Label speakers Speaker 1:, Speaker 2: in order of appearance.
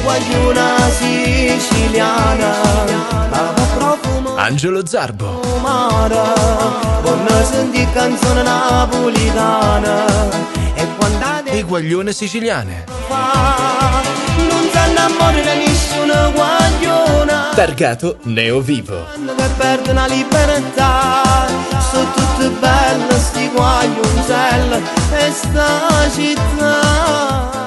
Speaker 1: guagliona siciliana, profumo
Speaker 2: Angelo Zarbo.
Speaker 1: mare, quando senti canzone napolitana, e quando
Speaker 2: E guaglione siciliane.
Speaker 1: fa, non si innamora di nessuna guagliona.
Speaker 2: Targato Neo Vivo.
Speaker 1: Quando che perde la libertà, sono tutte belle sti guaglioncelli e sta città.